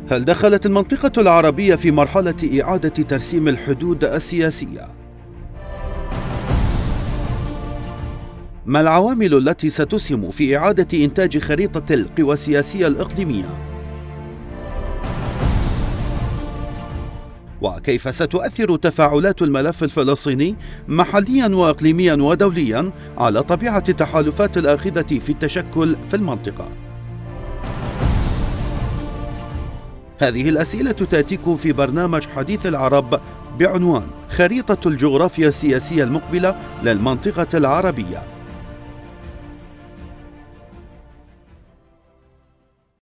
هل دخلت المنطقة العربية في مرحلة إعادة ترسيم الحدود السياسية؟ ما العوامل التي ستسهم في إعادة إنتاج خريطة القوى السياسية الإقليمية؟ وكيف ستؤثر تفاعلات الملف الفلسطيني محليا وإقليميا ودوليا على طبيعة التحالفات الآخذة في التشكل في المنطقة؟ هذه الأسئلة تأتيكم في برنامج حديث العرب بعنوان خريطة الجغرافيا السياسية المقبلة للمنطقة العربية،